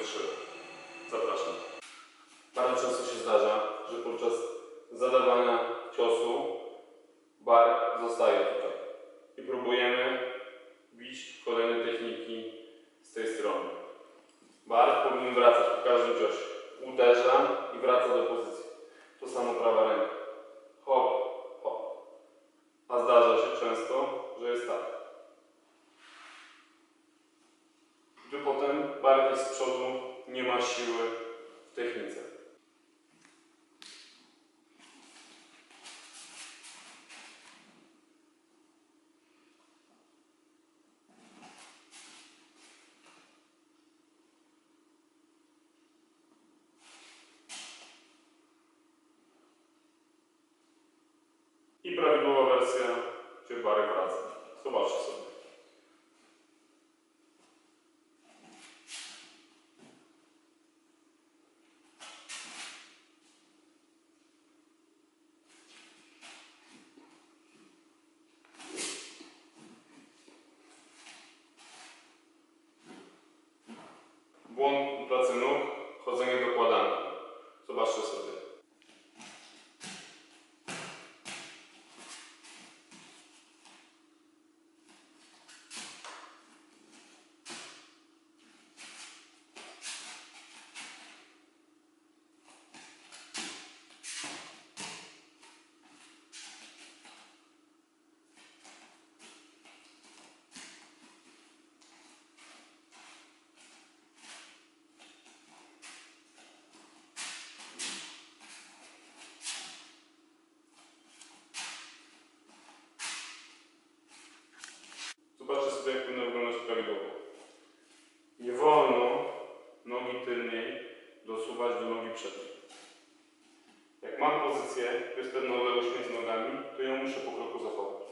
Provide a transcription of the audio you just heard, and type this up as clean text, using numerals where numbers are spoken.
wytrzyma. Zapraszam. Bardzo często się zdarza, że podczas zadawania ciosu bark zostaje tutaj i próbujemy bić kolejne techniki z tej strony. Bark powinien wracać po każdym ciosie. Uderza i wraca do pozycji. To samo prawa ręka. Hop, hop. A zdarza się często, że jest tak. Że potem bark jest z przodu, nie ma siły w technice. I prawidłowa wersja, gdzie barek wraca. Zobaczcie sobie. Błąd pracy nóg, chodzenie do kładanki. Zobaczcie sobie. Zobaczcie sobie, jak powinno wyglądać prawidłowo. Nie wolno nogi tylnej dosuwać do nogi przedniej. Jak mam pozycję, to jest pewna odległość między nogami, to ją muszę po kroku zachować.